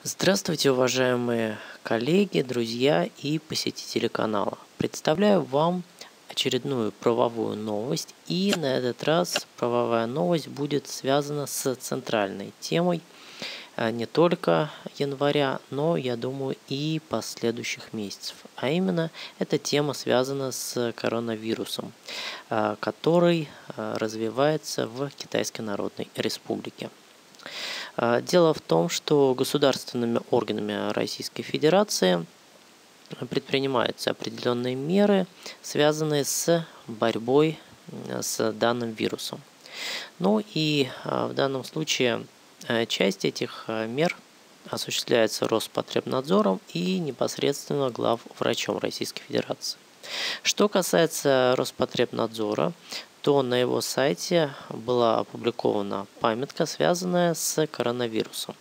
Здравствуйте, уважаемые коллеги, друзья и посетители канала. Представляю вам очередную правовую новость, и на этот раз правовая новость будет связана с центральной темой не только января, но, я думаю, и последующих месяцев. А именно, эта тема связана с коронавирусом, который развивается в Китайской Народной Республике. Дело в том, что государственными органами Российской Федерации предпринимаются определенные меры, связанные с борьбой с данным вирусом. Ну и в данном случае часть этих мер осуществляется Роспотребнадзором и непосредственно главврачом Российской Федерации. Что касается Роспотребнадзора, то на его сайте была опубликована памятка, связанная с коронавирусом.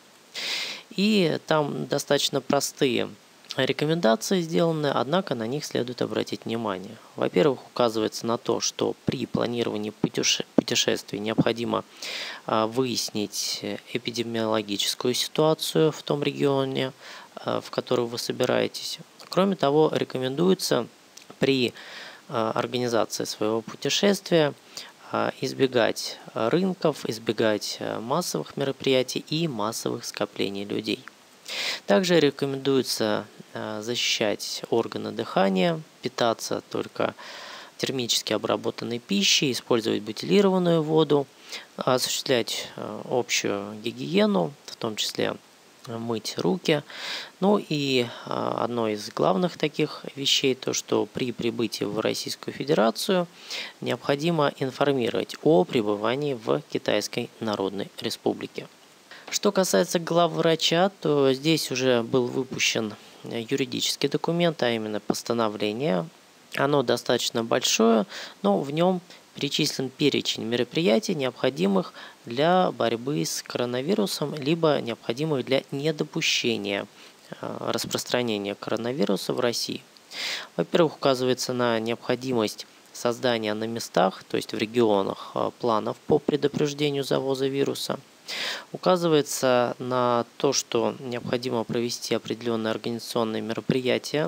И там достаточно простые рекомендации сделаны, однако на них следует обратить внимание. Во-первых, указывается на то, что при планировании путешествий необходимо выяснить эпидемиологическую ситуацию в том регионе, в который вы собираетесь. Кроме того, рекомендуется при организации своего путешествия избегать рынков, избегать массовых мероприятий и массовых скоплений людей. Также рекомендуется защищать органы дыхания, питаться только термически обработанной пищей, использовать бутилированную воду, осуществлять общую гигиену, в том числе мыть руки. Ну и одно из главных таких вещей, то что при прибытии в Российскую Федерацию необходимо информировать о пребывании в Китайской Народной Республике. Что касается главврача, то здесь уже был выпущен юридический документ, а именно постановление. Оно достаточно большое, но в нем перечислен перечень мероприятий, необходимых для борьбы с коронавирусом, либо необходимых для недопущения распространения коронавируса в России. Во-первых, указывается на необходимость создания на местах, то есть в регионах, планов по предупреждению завоза вируса. Указывается на то, что необходимо провести определенные организационные мероприятия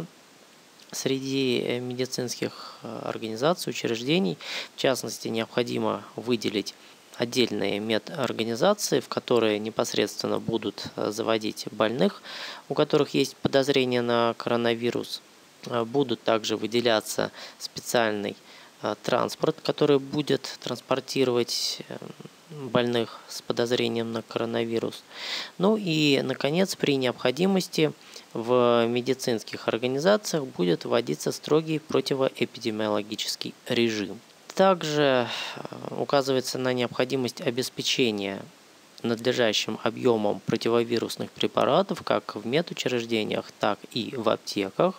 среди медицинских организаций, учреждений. В частности, необходимо выделить отдельные медорганизации, в которые непосредственно будут заводить больных, у которых есть подозрение на коронавирус. Будут также выделяться специальный транспорт, который будет транспортировать больных с подозрением на коронавирус. Ну и, наконец, при необходимости в медицинских организациях будет вводиться строгий противоэпидемиологический режим. Также указывается на необходимость обеспечения надлежащим объемом противовирусных препаратов как в медучреждениях, так и в аптеках.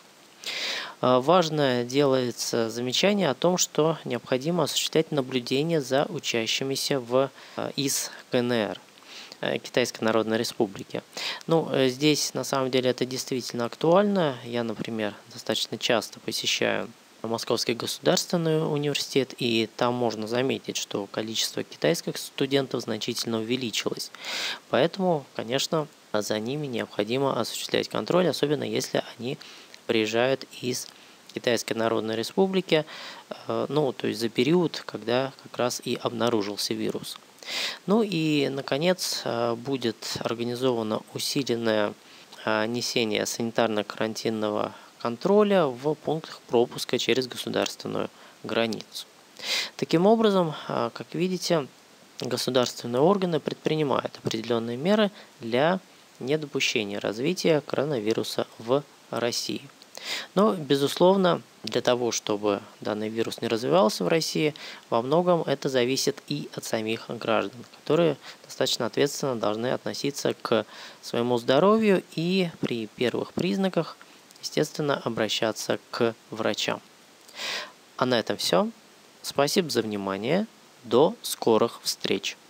Важно делается замечание о том, что необходимо осуществлять наблюдение за учащимися из КНР, Китайской Народной Республики. Здесь на самом деле это действительно актуально. Я, например, достаточно часто посещаю Московский государственный университет, и там можно заметить, что количество китайских студентов значительно увеличилось. Поэтому, конечно, за ними необходимо осуществлять контроль, особенно если они приезжают из Китайской Народной Республики, то есть за период, когда как раз и обнаружился вирус. Ну и, наконец, будет организовано усиленное несение санитарно-карантинного контроля в пунктах пропуска через государственную границу. Таким образом, как видите, государственные органы предпринимают определенные меры для недопущения развития коронавируса в России. Но, безусловно, для того, чтобы данный вирус не развивался в России, во многом это зависит и от самих граждан, которые достаточно ответственно должны относиться к своему здоровью и при первых признаках, естественно, обращаться к врачам. А на этом все. Спасибо за внимание. До скорых встреч!